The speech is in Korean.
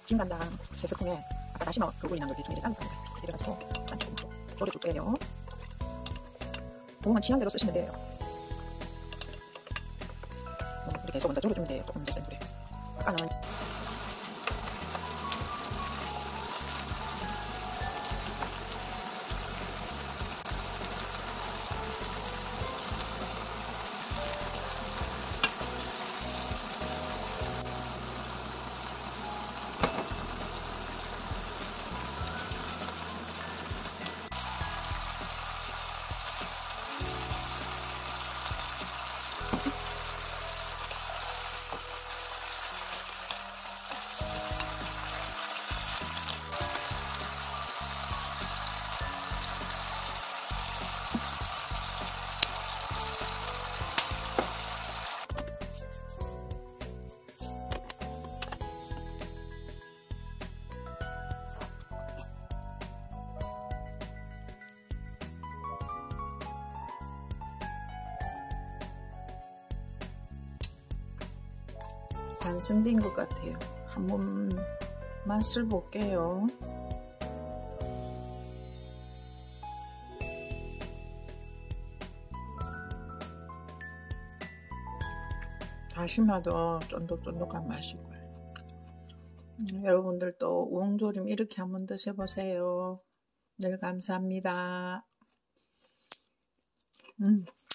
진간장 3스푼에 아까 다시마 그거 있는 걸 대충 이렇게 짜는 겁니다. 이래가지고 짠 조금 조를 쭉 빼요. 고구마 취향대로 쓰시면 돼요. 이렇게 계속 먼저 졸여주면 돼요. 조금 이제 센 불에. 아까는 완성된 것 같아요. 한번 맛을 볼게요. 다시마도 쫀득쫀득한 맛이고요. 여러분들도 우엉조림 이렇게 한번 드셔보세요. 늘 감사합니다.